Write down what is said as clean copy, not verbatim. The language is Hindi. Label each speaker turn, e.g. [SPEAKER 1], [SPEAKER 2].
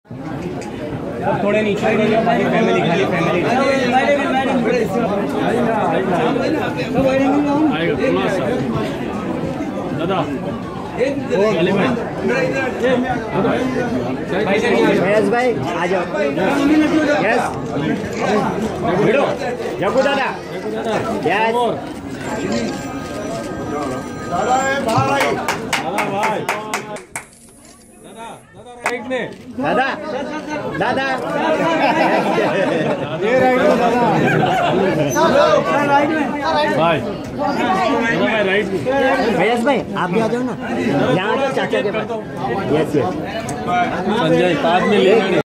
[SPEAKER 1] थोड़े नीचे फैमिली खाली फैमिली दादा
[SPEAKER 2] यस भाई आ जाओ। यस जग्गू दादा यस
[SPEAKER 1] राइट में
[SPEAKER 2] दादा दादा
[SPEAKER 1] ये राइट में दादा राइट में भाई दादा राइट में
[SPEAKER 2] यस भाई आप भी आ जाओ ना यहाँ पे चाचा के पास। यस यस
[SPEAKER 1] संजय बाद में ले